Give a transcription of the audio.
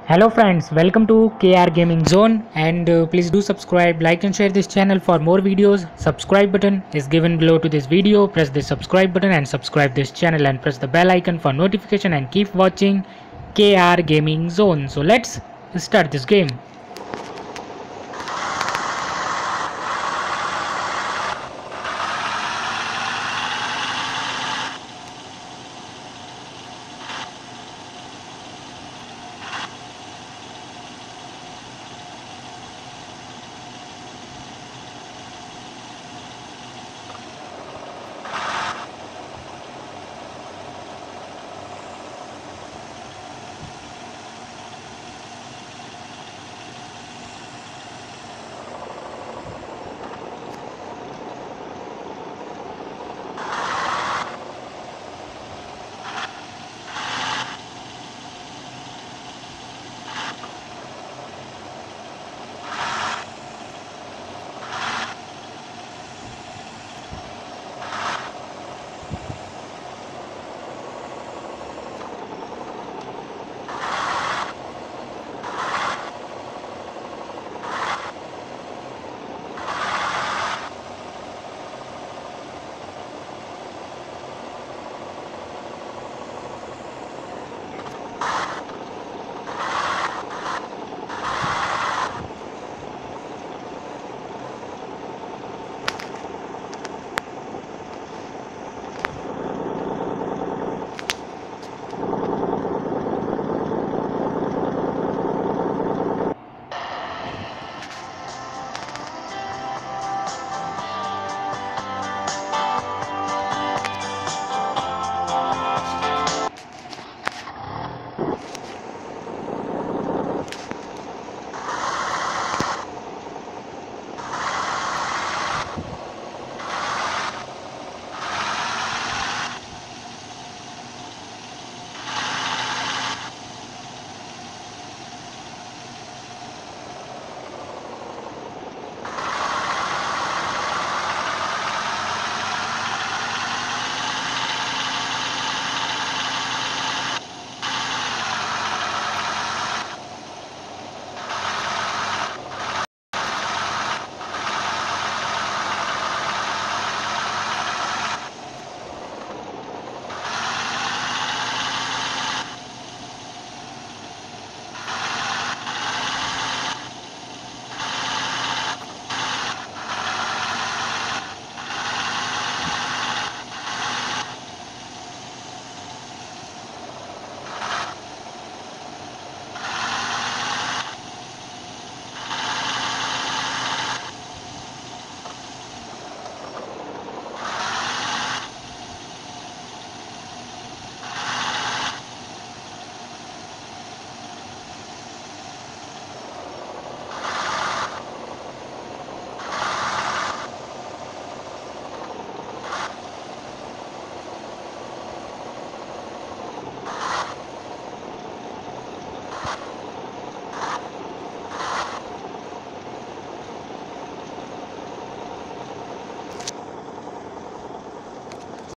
Hello friends, welcome to KR Gaming Zone and please do subscribe, like and share this channel for more videos. Subscribe button is given below to this video. Press the subscribe button and subscribe this channel and press the bell icon for notification and keep watching KR Gaming Zone. So let's start this game.